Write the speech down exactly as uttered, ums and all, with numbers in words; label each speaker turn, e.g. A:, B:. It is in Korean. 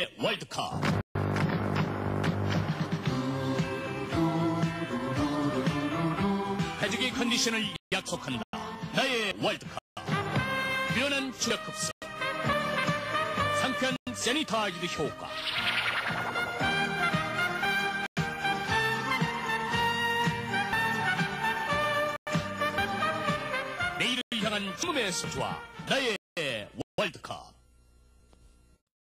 A: 나의 월드컵. 해적의 컨디션을 약속한다. 나의 월드컵. 유연한 주력 흡수. 상쾌한 세니타이즈드 효과. 내일을 향한 죽음의 수주와 나의 월드컵.